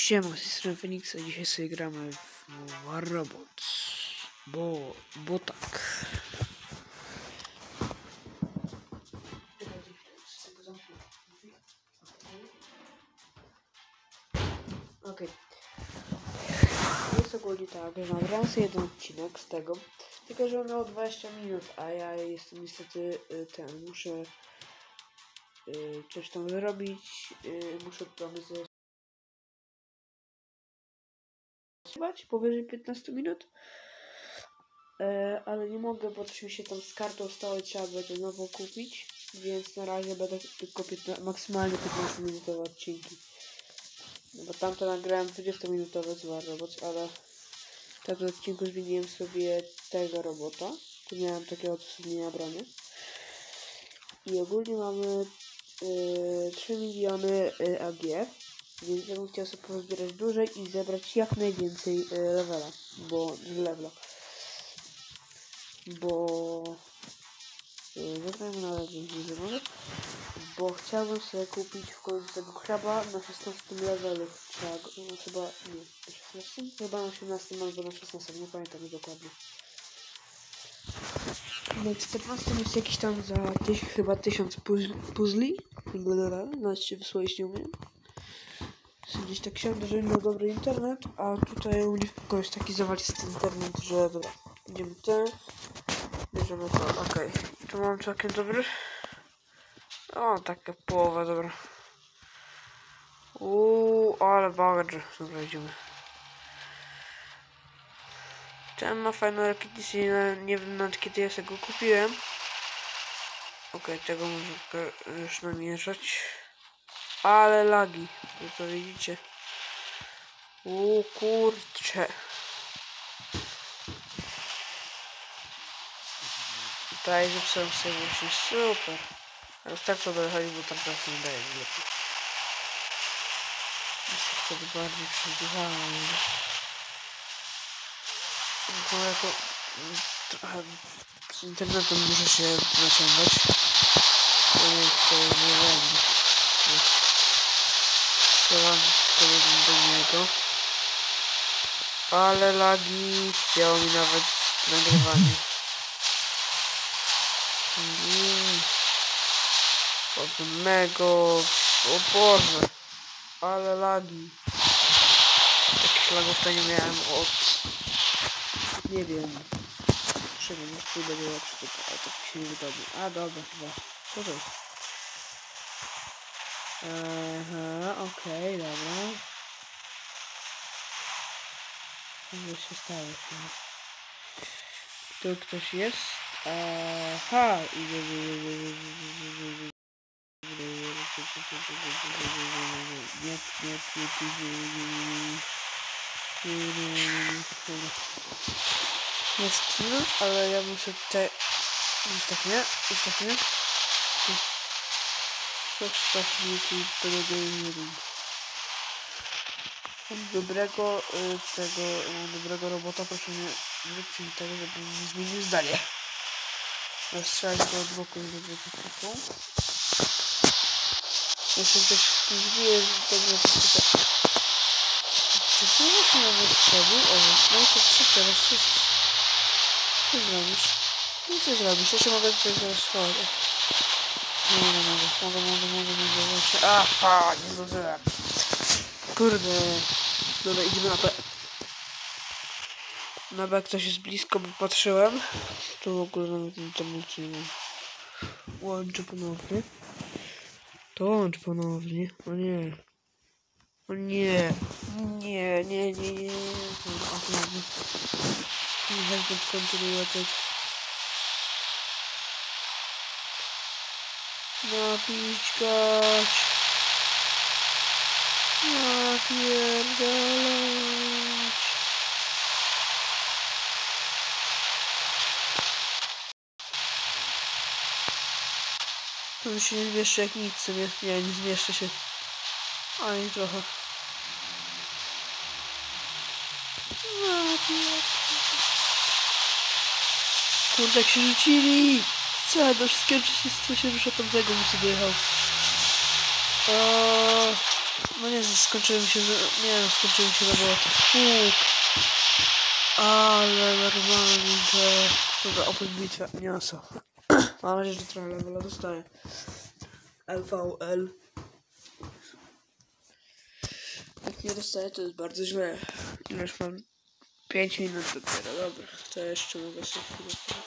Siema, z tej strony Feniksa. Dzisiaj sobie gramy w War Robots. Bo tak. Okej. Jest ogólnie tak, że nagrałem sobie jeden odcinek z tego, tylko że on miał 20 minut, a ja jestem niestety muszę coś tam zrobić, muszę tam zatrzymać powyżej 15 minut. Ale nie mogę, bo coś mi się tam z kartą stało, trzeba będzie nową kupić, więc na razie będę tylko maksymalnie 15-minutowe odcinki. No bo tamto nagrałem 20-minutowe z War Robots, ale w tym odcinku zmieniłem sobie tego robota. Tu miałem takiego, co sobie zmienia bronię. I ogólnie mamy 3 miliony AG, więc ja bym chciał sobie pozbierać dłużej i zebrać jak najwięcej levela, bo zagrajmy na razie może, bo chciałbym sobie kupić w końcu tego kraba na 16 levelu. Chyba nie, na 16? Chyba na 18 albo na 16, nie pamiętam już dokładnie. Na 14 jest jakiś tam za chyba 1000 puzli. Nawet się wysłać nie umiem. Gdzieś tak siądę, że miał dobry internet, a tutaj u nich jest taki zawalisty internet, że dobra, idziemy bierzemy to, okej. Tu mam całkiem dobry. O, taka połowa, dobra. Ale bagage. Dobra, idziemy. Ten ma fajną repetycję, nie wiem nawet kiedy ja sobie go kupiłem. Okej, tego może już namierzać. Ale lagi, to widzicie. Kurczę. Tutaj zepsułem sobie właśnie, super. Ale tak to będę chodzić, bo tam teraz nie daje lepiej. Jest wtedy bardziej przegrywane. Ale to trochę z internetem muszę się naciągać. To nie będzie. Strzelam do niego. Ale lagi chciało mi nawet nagrywanie. Mego. O Boże. Ale lagi. Takich lagów to nie miałem od... Nie wiem. Przynajmniej już tu będzie lepszy, ale tak się nie wygodzi. A dobra, chyba. Co to jest? Okej, dobra. Co się stało? Tu ktoś jest? Aha! Jest kill, ale ja muszę tutaj... Zostaw mnie. Zostaw mnie tu Mam dobrego robota, proszę nie wypchnij tego, żeby nie zmienił zdanie. Strzelać go od boku i dobrze taką. Jeśli ktoś z kimś bije, dobrze to tutaj. Czy to nie mamy strzelił? No i co teraz jest? Co zrobisz? No co zrobisz? Jeszcze mogę coś zaraz schować. Nie mogę. Aha, nie zdążyłem. Kurde. Dobra, idziemy na B. Na B ktoś jest blisko, bo patrzyłem. Tu w ogóle nawet internet nie mam. Łączę ponownie. To łącz ponownie. O nie. O nie. Nie. Nie chcę kontynuować. Napiskać. Napierdalać. To się nie zmieszczę jak nic sobie. Nie zmieszczę się. Ani trochę. Kurde, jak się rzucili! Co? Do wszystkiego, co się rusza tamtego, muszę dojechał. No nie, skończyły mi się, nie no, skończyły mi się roboty. Fuk. Ale normalnie, że... Dobra, oprócz bitwy, nie ma co. Mam nadzieję, że trochę levela dostaję. LVL. Jak nie dostaję, to jest bardzo źle. Już mam 5 minut dopiero, dobra. To jeszcze mogę sobie chwilę porobić.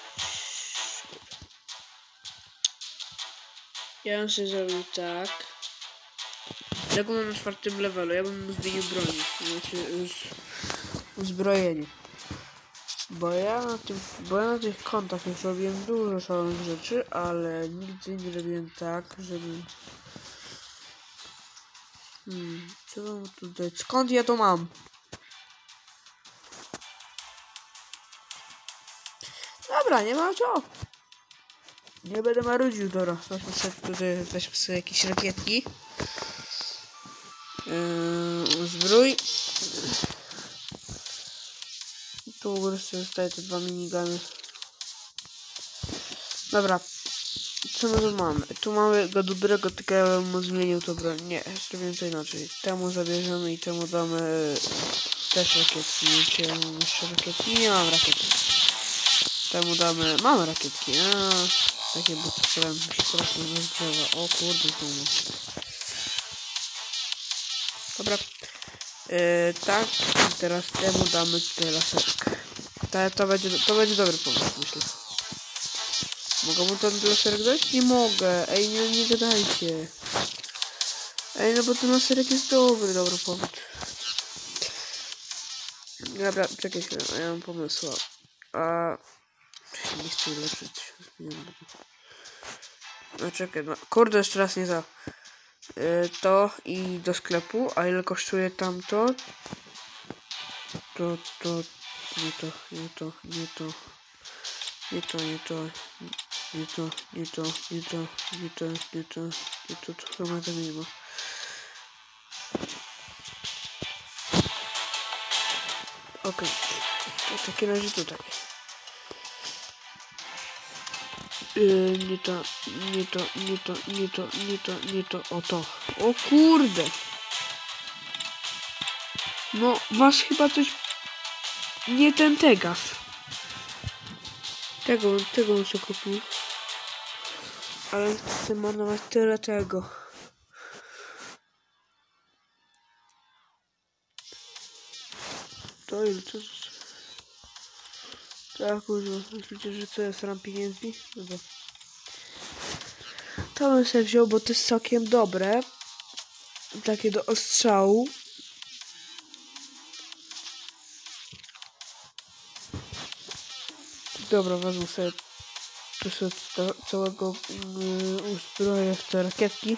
Ja bym sobie zrobił tak. Jak mam na 4. levelu, ja bym zmienił broni. Znaczy uzbrojenie. Bo ja na tych kontach już robiłem dużo szalonych rzeczy, ale nigdy nie robiłem tak, żeby... co mam tutaj? Skąd ja to mam? Dobra, nie ma co. Nie będę marudził, dobra. Weźmy sobie jakieś rakietki. Uzbrój. Tu po prostu zostaje te 2 minigany. Dobra. Co my tu mamy? Tu mamy go dobrego, tylko ja bym mu zmienił to broń. Nie, zrobimy to inaczej. Temu zabierzemy i temu damy też rakietki. Nie jeszcze rakietki. Nie mam rakietki. Temu damy... Mamy rakietki. Takie buty, które mi się strasznie rozgrzewa. O kurde, znowu. Dobra. Tak. I teraz temu damy tutaj laserek. To będzie dobry pomysł, myślę. Mogę mu ten laserek dać? Nie mogę. Ej, nie gadajcie. Ej, no bo ten laserek jest dobry pomysł. Dobra, czekaj chwilę, ja mam pomysł. Nie chcę leczyć. No czekaj, no kurde, jeszcze raz nie za. To i do sklepu, a ile kosztuje tamto? To, nie to, nie to, nie to, nie to, nie to, nie to, nie to, nie to, nie to, nie to, nie to, to chyba to nie ma. Okej, to w takim razie tutaj. Nie to, nie to, nie to, nie to, nie to, nie to, o to. O kurde! No, was chyba coś... Nie ten Tegas. Tego bym się kupił. Ale chcę marnować tyle tego. To ile to jest? Tak, kurwa. Myślicie, że to jest ram pieniędzy? Dobra. To bym sobie wziął, bo to jest całkiem dobre. Takie do ostrzału. Dobra, wezmę sobie całego uzbroję w te rakietki.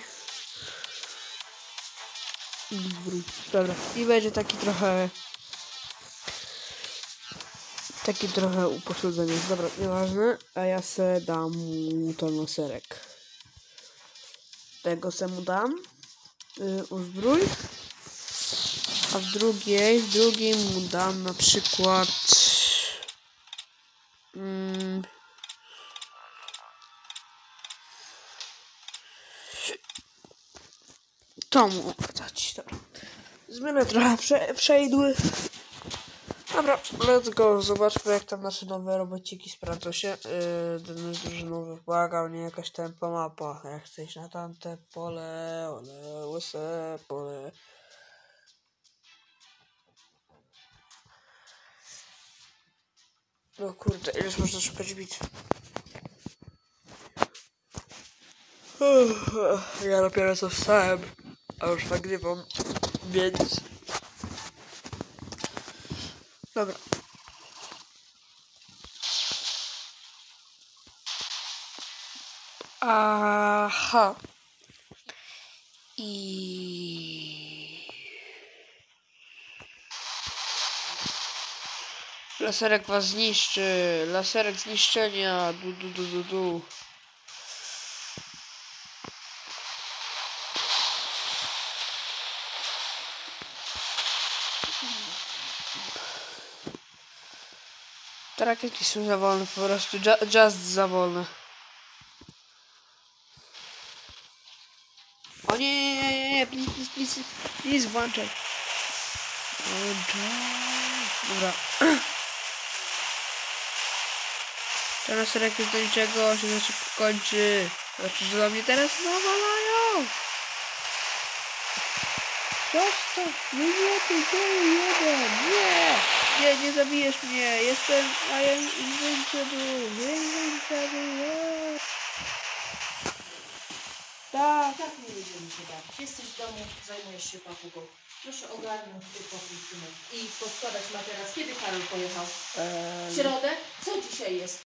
Dobra. I będzie taki trochę upośledzenie. Dobra, nieważne. A ja se dam mu ten laserek. Tego se mu dam. Uzbrój. A w drugiej mu dam na przykład... to mu dać. Dobra. Zmianę trochę przejdły. Dobra, let's go. Zobaczmy, jak tam nasze nowe robociki sprawdzą się. Ten jest drużynowy. Błagam, nie jakaś tempo mapa. Ja chcę iść na tamte pole, łysé pole. No kurde, ileż można szukać bitw? Ja dopiero co wstałem, a już nagrywam, więc... Dobra. Aha. Laserek was zniszczy. Laserek zniszczenia. Du. Te rakietki są za wolne, po prostu just za wolne. O nie, please, nic włączaj. Dobra. Teraz serek jest do niczego, się znaczy kończy. Znaczy, że do mnie teraz nawalają. Zostaw mnie, ty geju jeden. Nie zabijesz mnie. Jestem, I am invincible. Tak. Tak nie będziemy się bawić. Jesteś w domu, zajmujesz się papugą. Proszę ogarnąć twój pokój, synek. I poskładać materac. Kiedy Karol pojechał? W środę? Co dzisiaj jest?